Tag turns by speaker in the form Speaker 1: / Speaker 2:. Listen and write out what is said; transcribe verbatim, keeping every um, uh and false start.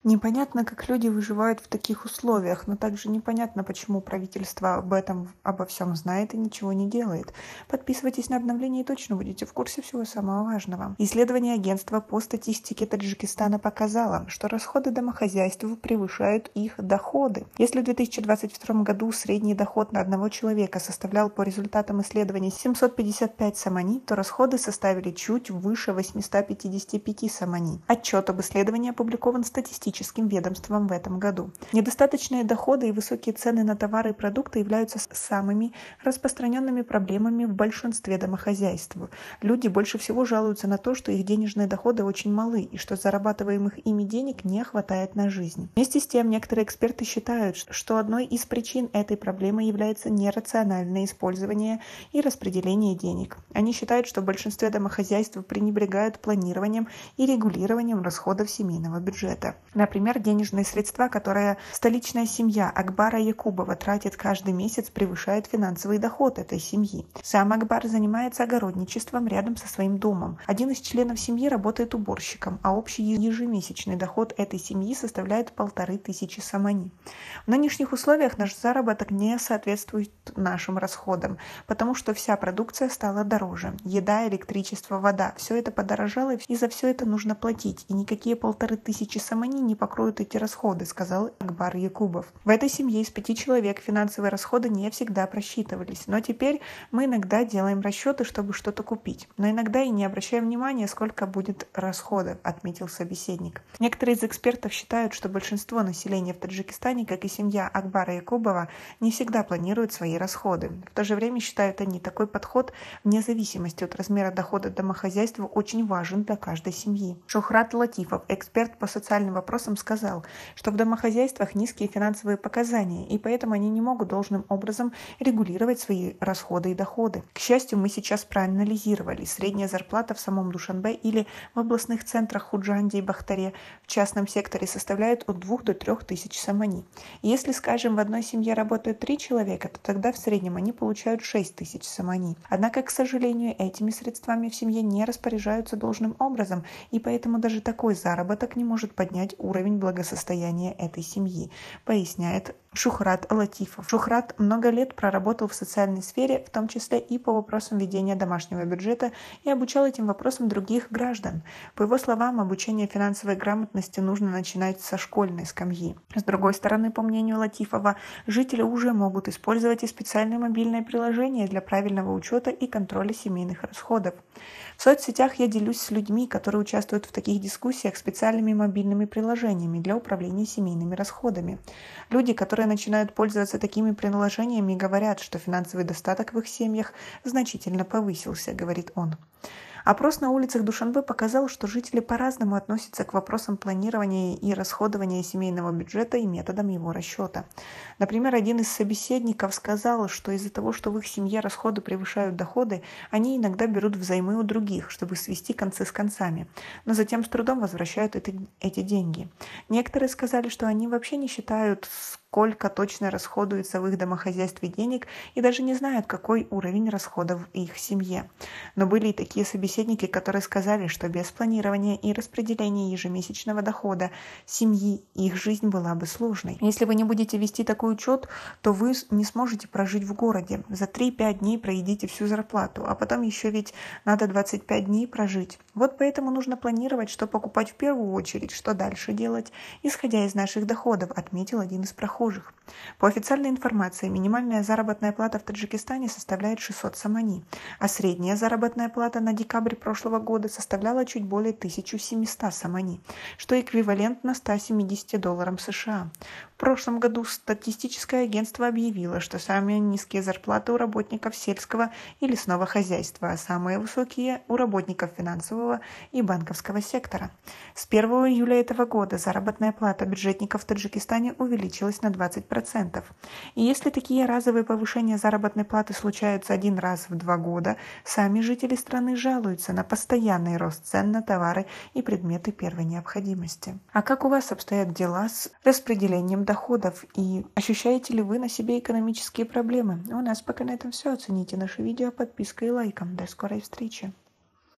Speaker 1: Непонятно, как люди выживают в таких условиях, но также непонятно, почему правительство об этом, обо всем знает и ничего не делает. Подписывайтесь на обновления и точно будете в курсе всего самого важного. Исследование агентства по статистике Таджикистана показало, что расходы домохозяйств превышают их доходы. Если в две тысячи двадцать втором году средний доход на одного человека составлял по результатам исследований семьсот пятьдесят пять самани, то расходы составили чуть выше восьмисот пятидесяти пяти самани. Отчет об исследовании опубликован статистическим ведомством в этом году. Недостаточные доходы и высокие цены на товары и продукты являются самыми распространенными проблемами в большинстве домохозяйств. Люди больше всего жалуются на то, что их денежные доходы очень малы и что зарабатываемых ими денег не хватает на жизнь. Вместе с тем, некоторые эксперты считают, что одной из причин этой проблемы является нерациональное использование и распределение денег. Они считают, что в большинстве домохозяйств пренебрегают планированием и регулированием расходов семейного бюджета. Например, денежные средства, которые столичная семья Акбара Якубова тратит каждый месяц, превышают финансовый доход этой семьи. Сам Акбар занимается огородничеством рядом со своим домом. Один из членов семьи работает уборщиком, а общий ежемесячный доход этой семьи составляет полторы тысячи самани. В нынешних условиях наш заработок не соответствует нашим расходам, потому что вся продукция стала дороже. Еда, электричество, вода – все это подорожало, и за все это нужно платить, и никакие полторы тысячи самани не покроют эти расходы, сказал Акбар Якубов. В этой семье из пяти человек финансовые расходы не всегда просчитывались, но теперь мы иногда делаем расчеты, чтобы что-то купить, но иногда и не обращаем внимания, сколько будет расходов, отметил собеседник. Некоторые из экспертов считают, что большинство населения в Таджикистане, как и семья Акбара Якубова, не всегда планируют свои расходы. В то же время, считают они, такой подход, вне зависимости от размера дохода домохозяйства, очень важен для каждой семьи. Шухрат Латифов, эксперт по социальным вопросам, сказал, что в домохозяйствах низкие финансовые показания, и поэтому они не могут должным образом регулировать свои расходы и доходы. К счастью, мы сейчас проанализировали средняя зарплата в самом Душанбе или в областных центрах Худжанде и Бахтаре в частном секторе составляет от двух до трех тысяч самани. И если, скажем, в одной семье работают три человека, то тогда в среднем они получают шесть тысяч самани. Однако, к сожалению, этими средствами в семье не распоряжаются должным образом, и поэтому даже такой заработок не может поднять уровень благосостояния этой семьи, поясняет Шухрат Латифов. Шухрат много лет проработал в социальной сфере, в том числе и по вопросам ведения домашнего бюджета, и обучал этим вопросам других граждан. По его словам, обучение финансовой грамотности нужно начинать со школьной скамьи. С другой стороны, по мнению Латифова, жители уже могут использовать и специальные мобильные приложения для правильного учета и контроля семейных расходов. В соцсетях я делюсь с людьми, которые участвуют в таких дискуссиях, специальными мобильными приложениями для управления семейными расходами. Люди, которые начинают пользоваться такими приложениями, говорят, что финансовый достаток в их семьях значительно повысился, говорит он. Опрос на улицах Душанбе показал, что жители по-разному относятся к вопросам планирования и расходования семейного бюджета и методам его расчета. Например, один из собеседников сказал, что из-за того, что в их семье расходы превышают доходы, они иногда берут взаймы у других, чтобы свести концы с концами, но затем с трудом возвращают это, эти деньги. Некоторые сказали, что они вообще не считают, сколько точно расходуется в их домохозяйстве денег и даже не знают, какой уровень расходов в их семье. Но были и такие собеседники, которые сказали, что без планирования и распределения ежемесячного дохода семьи их жизнь была бы сложной. Если вы не будете вести такой учет, то вы не сможете прожить в городе. За три-пять дней проедите всю зарплату, а потом еще ведь надо двадцать пять дней прожить. Вот поэтому нужно планировать, что покупать в первую очередь, что дальше делать, исходя из наших доходов, отметил один из прохожих. По официальной информации, минимальная заработная плата в Таджикистане составляет шестьсот самани, а средняя заработная плата на декабрь прошлого года составляла чуть более тысячи семьсот самани, что эквивалентно ста семидесяти долларам США. В прошлом году статистическое агентство объявило, что самые низкие зарплаты у работников сельского и лесного хозяйства, а самые высокие у работников финансового и банковского сектора. С первого июля этого года заработная плата бюджетников в Таджикистане увеличилась на двадцать процентов. И если такие разовые повышения заработной платы случаются один раз в два года, сами жители страны жалуются на постоянный рост цен на товары и предметы первой необходимости. А как у вас обстоят дела с распределением доходов и ощущаете ли вы на себе экономические проблемы? У нас пока на этом все. Оцените наше видео подпиской и лайком. До скорой встречи.